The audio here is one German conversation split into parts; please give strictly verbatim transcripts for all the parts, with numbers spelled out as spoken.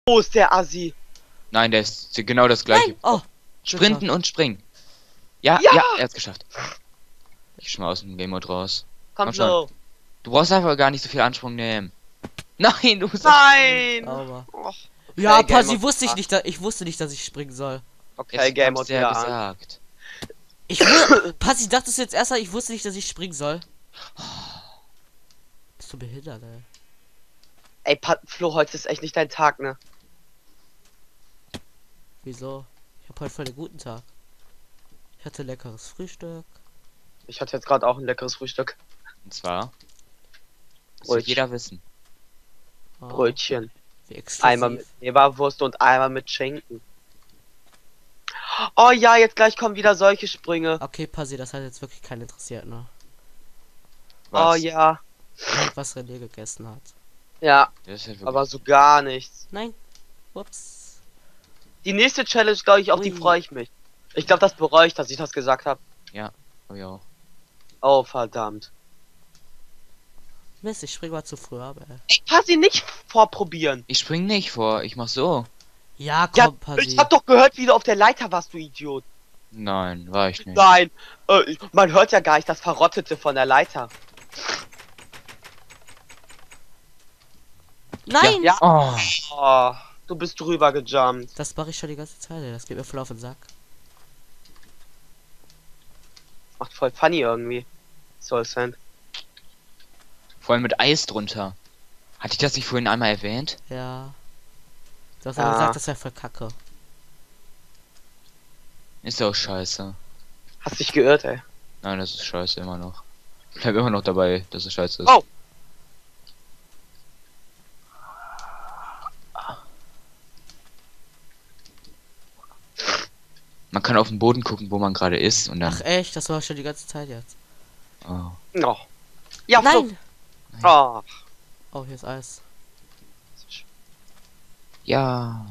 Wo ist der Assi? Nein, der ist genau das gleiche. Nein. Oh. Sprinten und springen. Ja, Ja! ja, er hat's geschafft. Ich schmeiß aus dem Game Mode raus. Komm, Komm schon. so. Du brauchst einfach gar nicht so viel Ansprung nehmen. Nein, du musst. Nein! Sauber. Och, Ja, okay, Passi, Game wusste ich Mode. nicht, da, ich wusste nicht, dass ich springen soll. Okay, Jetzt Game hab's Mode ja wieder an. gesagt. Ich wu- Passi, dachtest du jetzt erst mal, ich wusste nicht, dass ich springen soll. Bist du behindert, ey? Ey, Pat Flo, heute ist echt nicht dein Tag, ne? Wieso? Ich habe heute voll den guten Tag. Ich hatte leckeres Frühstück. Ich hatte jetzt gerade auch ein leckeres Frühstück. Und zwar. Das wird Brötchen. jeder wissen. Oh, Brötchen. wie exklusiv. Einmal mit Leberwurst und einmal mit Schinken. Oh ja, jetzt gleich kommen wieder solche Sprünge. Okay, Passi, das hat jetzt wirklich keinen interessiert, ne? Oh Was? ja. Was René gegessen hat. Ja, Das ist halt wirklich- aber so gar nichts. Nein. Ups. Die nächste Challenge, glaube ich, auf die Ui. freue ich mich. Ich glaube, das bereue ich, dass ich das gesagt habe. Oh, ja. Oh, verdammt. Mist, ich spring mal zu früh ab, ey. Ey, Passi, nicht vorprobieren. Ich spring nicht vor, ich mach so. Ja, komm, Ja, Passi. ich hab doch gehört, wie du auf der Leiter warst, du Idiot. Nein, war ich nicht. Nein, äh, ich- man hört ja gar nicht das Verrottete von der Leiter. Nein! Ja. Oh, Oh, du bist drüber gejumpt. Das mache ich schon die ganze Zeit, ey. Das geht mir voll auf den Sack. Macht voll funny irgendwie. Soul Sand. vor allem mit Eis drunter. Hatte ich das nicht vorhin einmal erwähnt? Ja. Du hast Ja. ja gesagt, das wäre voll kacke. Ist ja auch scheiße. Hast dich geirrt, ey. Nein, das ist scheiße immer noch. Ich bleib immer noch dabei, dass es scheiße ist. Oh. Man kann auf den Boden gucken, wo man gerade ist und dann. Ach echt, das war schon die ganze Zeit jetzt. Oh. Oh. Ja, Flo. Nein! Oh. Oh, hier ist Eis. Ja.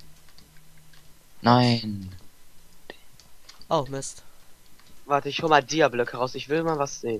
Nein. Oh, Mist. Warte, ich hol mal Dia-Blöcke raus. Ich will mal was sehen.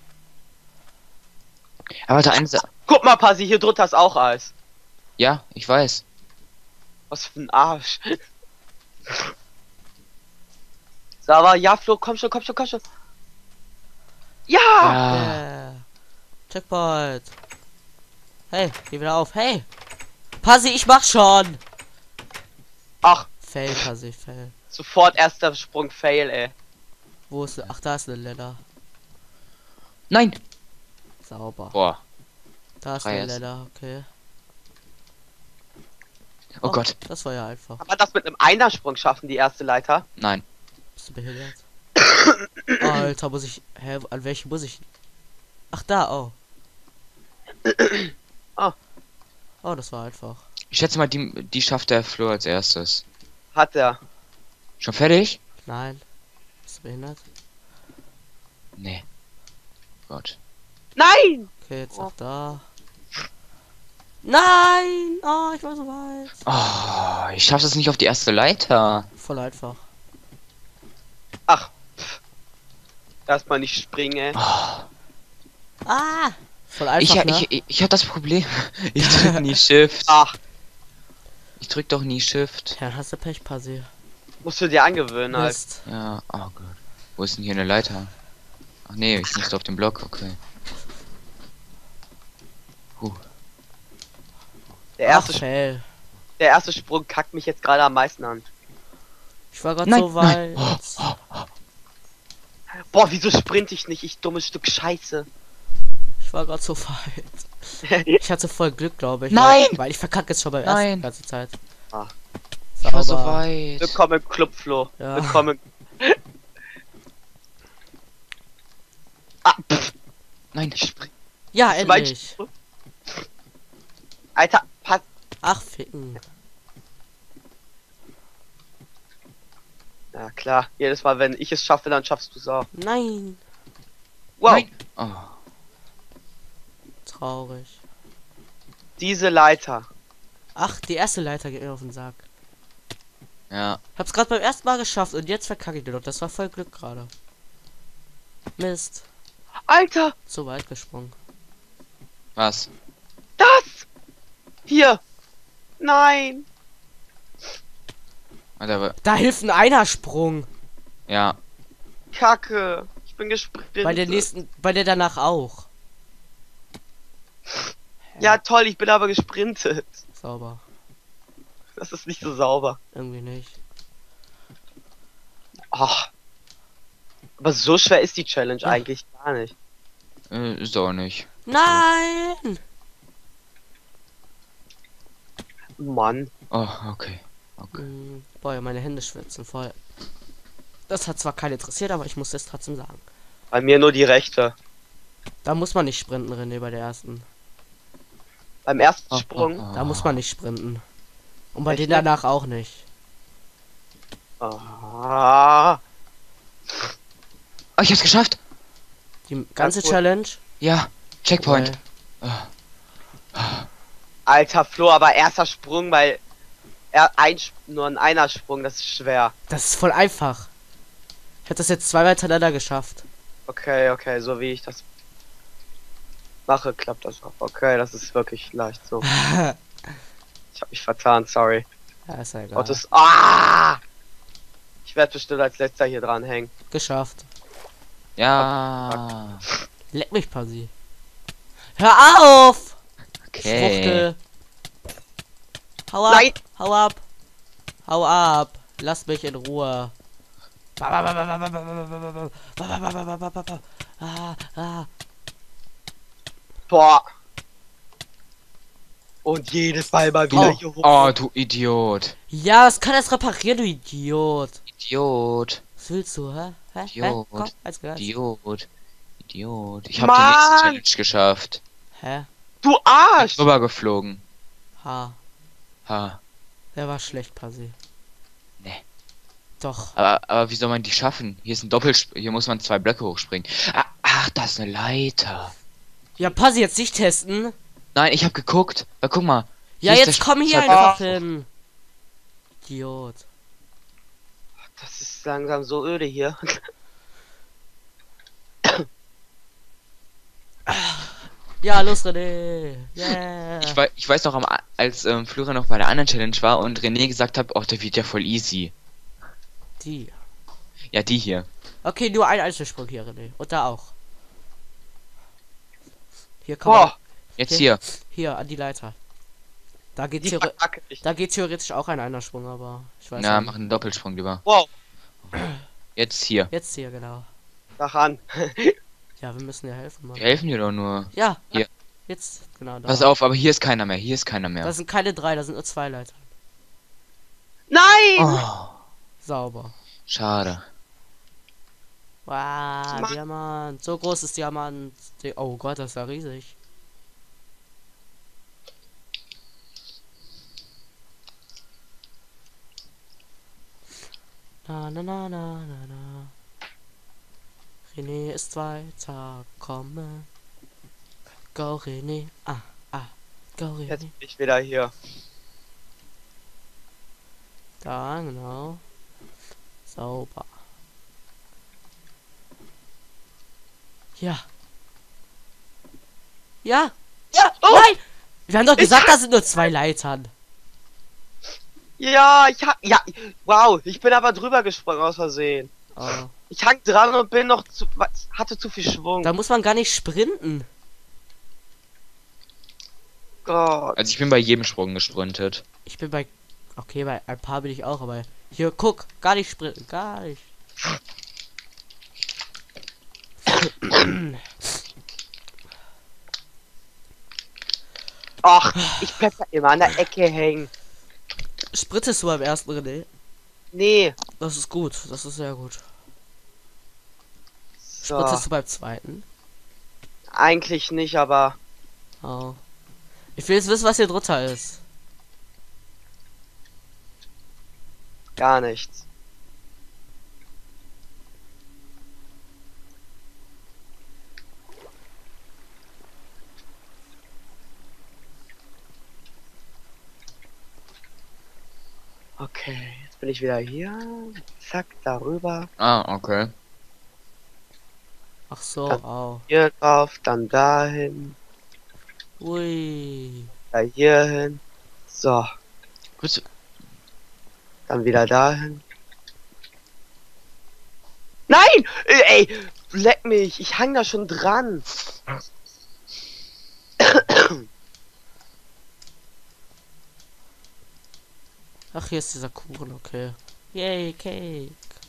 Aber warte, eine Sache. Guck mal, Passi, hier drunter ist auch Eis. Ja, ich weiß. Was für ein Arsch. So, aber ja, Flo, komm schon, komm schon, komm schon. Ja! Ja. Yeah. Checkpoint. Hey, geh wieder auf. Hey! Passi, ich mach schon! Ach, Fail, Passi, fail. sofort erster Sprung Fail, ey. Wo ist. Ach, da ist eine Leder. Nein. Sauber. Boah. Da ist Frei eine jetzt. Leder, okay. Oh Gott. Das war ja einfach. Kann man das mit einem Einersprung schaffen, die erste Leiter? Nein. Bist du behindert? Alter, muss ich. Hä, an welchen muss ich? Ach, da, oh. Ah. Oh, das war einfach. Ich schätze mal, die, die schafft der Flo als erstes. Hat er. Schon fertig? Nein. Bist du behindert? Nee. Gott. Nein! Okay, jetzt Oh. auch da. Nein! Oh, ich war so weit. Oh, ich schaff das nicht auf die erste Leiter. Voll einfach. Ach. Pff. Erstmal nicht springen, ey. Oh, Ah! Voll einfach, ich, ne? ich, ich, ich hab das Problem. Ich drück nie Shift. Ach, Ich drück doch nie Shift. Ja, dann hast du Pech, Passi. musst du dir angewöhnen, halt. Mist. Ja, oh Gott. Wo ist denn hier eine Leiter? Ach nee, ich musste auf den Block, okay. Huh. Der erste, Ach, fail. der erste Sprung kackt mich jetzt gerade am meisten an. Ich war gerade Nein, so weit. nein. Boah, wieso sprinte ich nicht, ich dummes Stück Scheiße. Ich war gerade so weit. Ich hatte voll Glück, glaube ich. Nein! Weil, weil ich verkacke jetzt schon beim Nein! ersten die ganze Zeit. Ah. Ich war so Sauber. weit. Willkommen im Club, Flo. Ja. Willkommen. Ah, pff, Nein. ich spring. Ja, Mein endlich. Sprung. Alter, pass. Ach, ficken. Ja klar, jedes Mal, wenn ich es schaffe, dann schaffst du es auch. Nein. Wow, Nein. Oh. Traurig. diese Leiter. Ach, die erste Leiter geht mir auf den Sack. Ja. Hab's gerade beim ersten Mal geschafft und jetzt verkacke ich den noch. Das war voll Glück gerade. Mist. Alter, Zu weit gesprungen. Was? das! Hier! Nein. Alter, aber, Da hilft ein Einersprung. ja. Kacke. Ich bin gesprintet. Bei der nächsten, bei der danach auch. Ja, toll, ich bin aber gesprintet. Sauber. Das ist nicht so sauber. Irgendwie nicht. Ach. Aber so schwer ist die Challenge Ja. eigentlich gar nicht. Äh, ist auch nicht. Nein! Mann. Oh, okay. Okay. Hm, boah, meine Hände schwitzen voll. Das hat zwar keinen interessiert, aber ich muss es trotzdem sagen. Bei mir nur die rechte. Da muss man nicht sprinten, René, bei der ersten. Beim ersten Oh, Sprung. oh, oh. Da muss man nicht sprinten. Und bei Echt denen nicht? danach auch nicht. Ah. Oh, ich hab's geschafft! Die ganze gut. Challenge. Ja, Checkpoint. Alter Flo, aber erster Sprung, weil er ein Sp- nur ein einer Sprung, das ist schwer. Das ist voll einfach. Ich hätte das jetzt zweimal hintereinander geschafft. Okay, okay, so wie ich das mache, klappt das auch. Okay, das ist wirklich leicht so. ja, Ich habe mich vertan, sorry. ist ja egal. Oh, das. Ah! Ich werde bestimmt als letzter hier dran hängen. Geschafft. Ja. Leck mich, Pasi. Hör auf! Okay. Schwuchtel. Hau ab! Nein! Hau ab! Hau ab! Lass mich in Ruhe. Ah, ah. Boah. Und jedes Mal mal wieder Du, hier hoch. oh, du Idiot. Ja, das kann das reparieren, du Idiot. Idiot. Was willst du, hä? Hä? Hä? Idiot. Komm, als gehört. Idiot. Idiot. Ich habe die Mann! nächste Challenge geschafft. Hä? Du Arsch! Rüber geflogen. Ha. Ha. Der war schlecht, Pasi. Nee. Doch. Aber, aber wie soll man die schaffen? Hier ist ein Doppelsp... Hier muss man zwei Blöcke hochspringen. Ah, ach, das ist eine Leiter. Ja, Pasi, jetzt nicht testen. Nein, ich habe geguckt. Na, guck mal. Ja, Hier ist jetzt der komm hier Sch- einfach Ach. hin. Idiot. Das ist langsam so öde hier. Ja, los, René. Yeah. Ich, wei ich weiß noch, am, A- als ähm, Florian noch bei der anderen Challenge war und René gesagt hat, oh, der wird ja voll easy. Die. Ja, die hier. Okay, nur ein Einzelsprung hier, René. Und da auch. Hier kann man, Boah, Jetzt Okay. hier. hier an die Leiter. Da geht, die theore verkacke ich. da geht theoretisch auch ein Einersprung, aber ich weiß Na, nicht. mach einen Doppelsprung lieber. Wow, Jetzt hier. Jetzt hier, genau. sag an. Ja, wir müssen ja helfen, Mann. Wir helfen dir doch nur. Ja, Hier. jetzt, genau da. Pass auf, aber hier ist keiner mehr. Hier ist keiner mehr. Da sind keine drei, da sind nur zwei Leiter. Nein! Oh, Sauber. schade. Wow, Mann. Diamant. So groß ist Diamant. Di- Oh Gott, das ist ja riesig. Na na na na na na. René ist weiterkommen. Go René. Ah, ah. Go Jetzt René. bin ich wieder hier. Da, genau. Sauber. Ja. Ja. Ja! Oh! Nein! Wir haben doch Ich gesagt, hab- da sind nur zwei Leitern. Ja, ich hab. Ja, wow, ich bin aber drüber gesprungen aus Versehen. Oh. Ich hang dran und bin noch zu. was- Hatte zu viel Schwung. Da muss man gar nicht sprinten. Gott. Also ich bin bei jedem Sprung gesprintet. Ich bin bei. Okay, bei ein paar bin ich auch, aber. Hier, guck, gar nicht sprinten, gar nicht. Ach, ich bleib da immer an der Ecke hängen. Sprintest du beim ersten, René? Nee. Das ist gut, das ist sehr gut. So, Sprintest du beim zweiten? eigentlich nicht, aber. Oh. Ich will jetzt wissen, was hier drunter ist. Gar nichts. Okay, jetzt bin ich wieder hier. Zack, darüber. Ah, okay. Ach so, Das- au. Hier drauf, dann dahin. Ui. Da hier hin. So. Bist du- Dann wieder dahin. Nein! Ey, ey, leck mich. Ich hang da schon dran. Ach, hier ist dieser Kuchen, okay. Yay, Cake.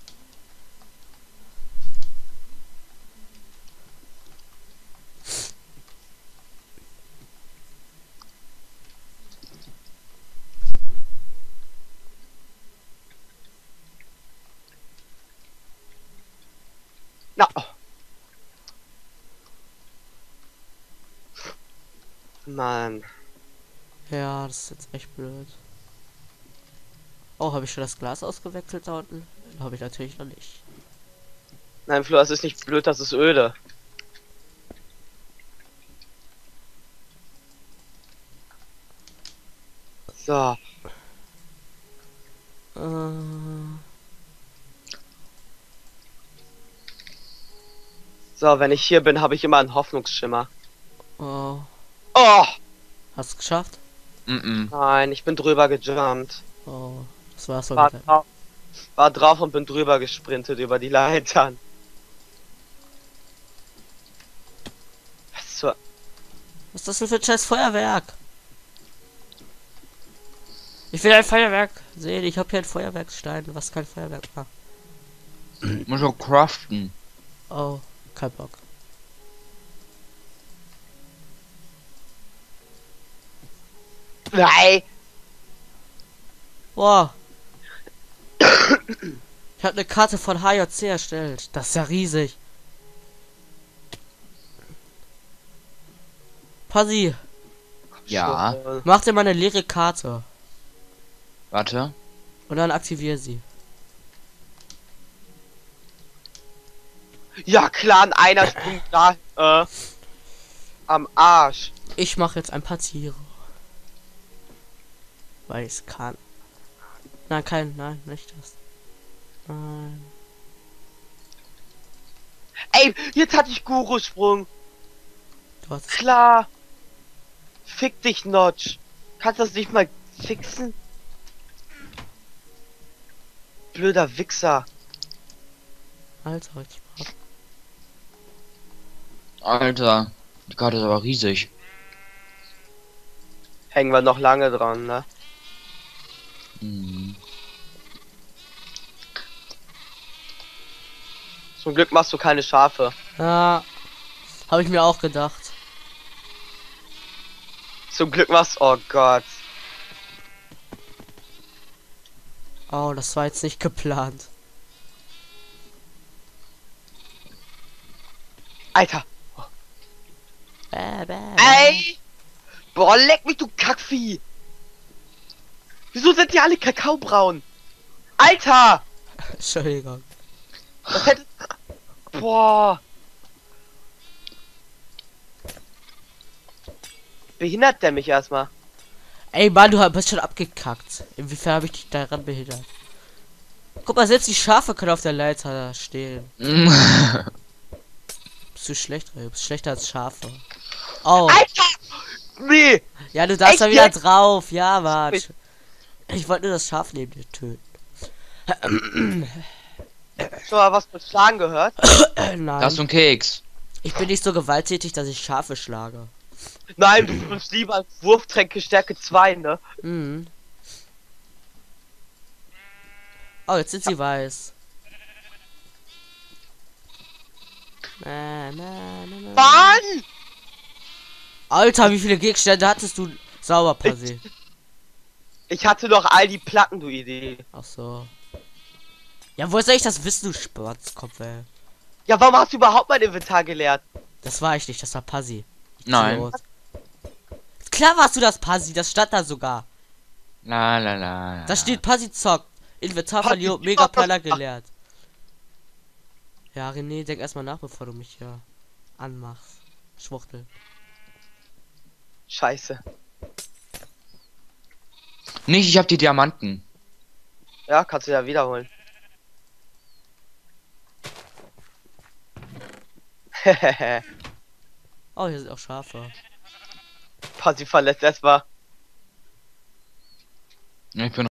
Na. Oh. Mann. Ja, das ist jetzt echt blöd. Oh, habe ich schon das Glas ausgewechselt da unten? Habe ich natürlich noch nicht. Nein, Flo, das ist nicht blöd, das ist öde. So. Äh, So, wenn ich hier bin, habe ich immer einen Hoffnungsschimmer. oh. Oh! Hast du geschafft? Mm-mm. Nein, ich bin drüber gejumpt. Oh, das war's wohl War mit der- drauf, war drauf und bin drüber gesprintet über die Leitern. Was zur... Was ist das denn für ein scheiß Feuerwerk? Ich will ein Feuerwerk sehen. Ich habe hier ein Feuerwerksstein, was kein Feuerwerk war. Muss auch craften. Oh, kein Bock. Nein! Boah. Ich habe eine Karte von H J C erstellt. Das ist ja riesig. Pasi, Ja. Schon. mach dir mal eine leere Karte Warte. und dann aktiviere sie. Ja klar, an einer Sprung da, äh, am Arsch. Ich mache jetzt ein paar Tiere. Weil ich es kann. Nein, kein, nein, nicht das. Nein. Ey, jetzt hatte ich Guru-Sprung. Du hast Klar. Fick dich, Notch. Kannst du das nicht mal fixen? Blöder Wichser. Alter, ich mach. Alter. Die Karte ist aber riesig. Hängen wir noch lange dran, ne? Mhm. Zum Glück machst du keine Schafe. Ja, habe ich mir auch gedacht. Zum Glück machst oh Gott. Oh, das war jetzt nicht geplant. Alter. Bäh, bäh, bäh. Ey! Boah, leck mich, du Kackvieh! Wieso sind die alle kakaobraun? Alter! Entschuldigung. Das hätte... Boah! Behindert der mich erstmal? Ey, Mann, du bist schon abgekackt. Inwiefern habe ich dich daran behindert? Guck mal, selbst die Schafe können auf der Leiter stehen. Bist du schlecht, du bist schlechter als Schafe. Oh, Alter! Nee! ja, du darfst echt da wieder jetzt? drauf. Ja, warte. Ich wollte nur das Schaf neben dir töten. Schon mal was mit Schlagen gehört? Nein, Das ist ein Keks. ich bin nicht so gewalttätig, dass ich Schafe schlage. Nein, du bist lieber als Wurftränke Stärke zwei, ne? Mhm. Oh, jetzt sind sie weiß. Na, na, na, na. Mann! Alter, wie viele Gegenstände hattest du? Sauber, Pasi. Ich hatte doch all die Platten, du Idee. Ach so. Ja, wo soll ich das wissen, du Spatzkopf, ey? Ja, warum hast du überhaupt mein Inventar geleert? Das war ich nicht, das war Pasi. Nein. Idiot. Klar warst du das Pasi, das stand da sogar. La la la. Da steht Pasi zockt. Inventar Pasi verliert, zockt. mega Planer geleert. Ja, René, denk erstmal nach, bevor du mich hier anmachst. Schwuchtel. Scheiße. Nicht, ich hab die Diamanten. Ja, kannst du ja wiederholen. Hehehe. Oh, hier sind auch Schafe. Pasi verletzt erstmal. Ich bin